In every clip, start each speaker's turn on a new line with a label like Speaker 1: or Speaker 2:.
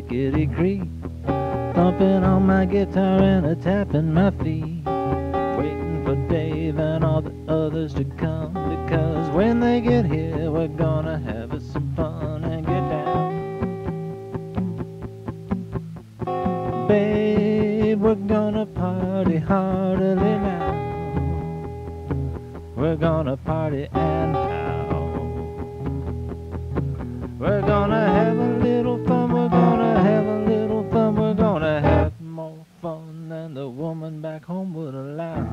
Speaker 1: Thickety Creek, thumping on my guitar and a tapping my feet, waiting for Dave and all the others to come, because when they get here we're gonna have us some fun and get down. Babe, we're gonna party heartily now. We're gonna party and how. We're gonna have a little fun, we're gonna have a little fun, we're gonna have more fun than the woman back home would allow.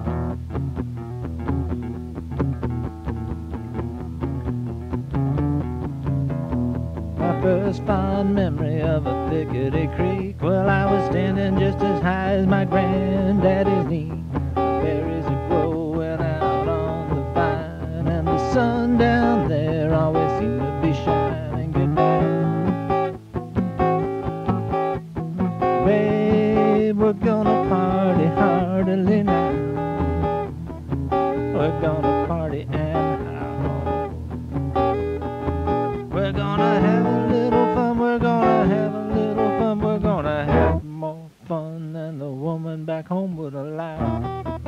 Speaker 1: My first fond memory of a Thickety Creek, well, I was standing just as high as my granddaddy's knee. Berries are growing out on the vine, and the sun down there always seemed to be shining. Good night. Babe, we're gonna party heartily now. We're gonna party and how. We're gonna have a little fun, we're gonna have a little fun, we're gonna have more fun than the woman back home would allow.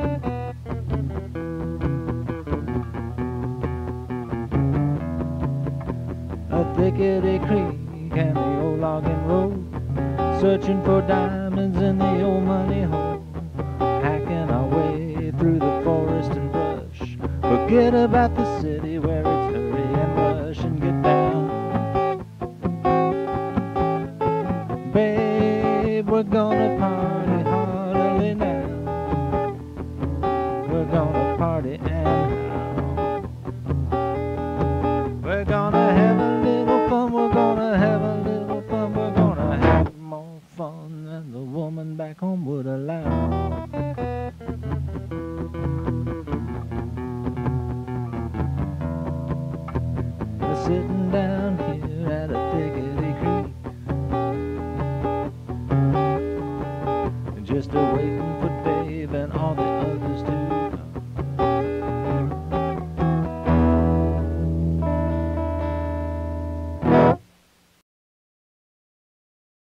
Speaker 1: A Thickety Creek and the old logging road, searching for diamonds in the old money hole, hacking our way through the forest and brush. Forget about the city where it's hurry and rush and get down. Babe, we're gonna party